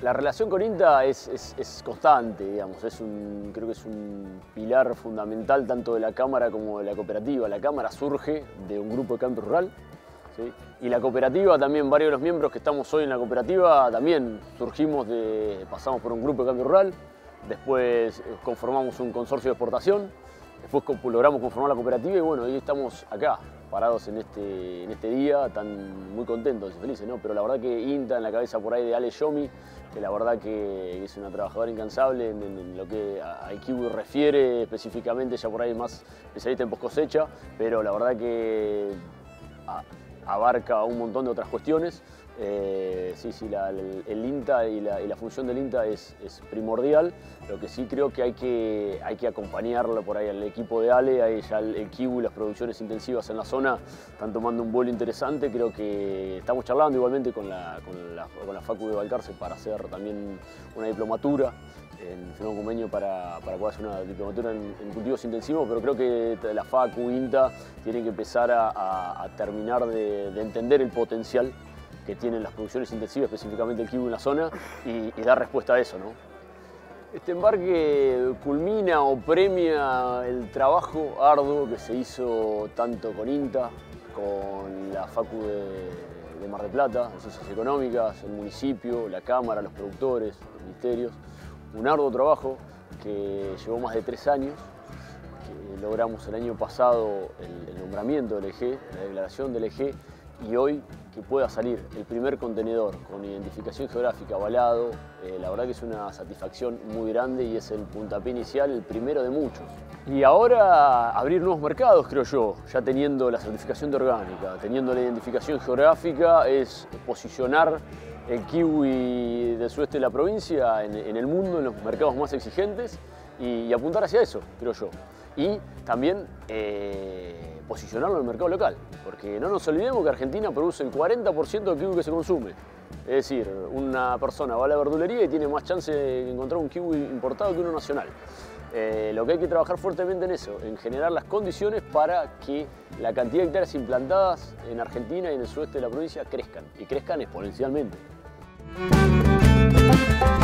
La relación con INTA es constante, digamos. Creo que es un pilar fundamental tanto de la Cámara como de la cooperativa. La Cámara surge de un grupo de cambio rural, ¿sí? Y la cooperativa también, varios de los miembros que estamos hoy en la cooperativa también pasamos por un grupo de cambio rural, después conformamos un consorcio de exportación, después logramos conformar la cooperativa y bueno, hoy estamos acá, parados en este día, muy contentos y felices, ¿no? Pero la verdad que INTA en la cabeza por ahí de Ale Yomi, que la verdad que es una trabajadora incansable en lo que al kiwi refiere específicamente, ya por ahí más especialista en post cosecha, pero la verdad que abarca un montón de otras cuestiones. El INTA y la función del INTA es primordial. Lo que sí creo que hay que acompañarlo por ahí al equipo de Ale. Ahí ya el kiwi y las producciones intensivas en la zona están tomando un vuelo interesante. Creo que estamos charlando igualmente con la Facu de Balcarce para hacer también una diplomatura. Firmó un convenio para poder hacer una diplomatura en cultivos intensivos, pero creo que la Facu, INTA, tienen que empezar a terminar de entender el potencial que tienen las producciones intensivas, específicamente el kiwi en la zona, y dar respuesta a eso, ¿no? Este embarque culmina o premia el trabajo arduo que se hizo tanto con INTA, con la Facu de Mar del Plata, de Ciencias Económicas, el municipio, la Cámara, los productores, los ministerios. Un arduo trabajo que llevó más de 3 años, que logramos el año pasado el nombramiento del EG, la declaración del EG, y hoy que pueda salir el primer contenedor con identificación geográfica avalado, la verdad que es una satisfacción muy grande y es el puntapié inicial, el primero de muchos. Y ahora abrir nuevos mercados, creo yo, ya teniendo la certificación de orgánica, teniendo la identificación geográfica, es posicionar el kiwi del sudeste de la provincia en el mundo, en los mercados más exigentes y apuntar hacia eso, creo yo. Y también posicionarlo en el mercado local, porque no nos olvidemos que Argentina produce el 40% del kiwi que se consume. Es decir, una persona va a la verdulería y tiene más chance de encontrar un kiwi importado que uno nacional. Lo que hay que trabajar fuertemente en eso, en generar las condiciones para que la cantidad de hectáreas implantadas en Argentina y en el sudeste de la provincia crezcan, y crezcan exponencialmente.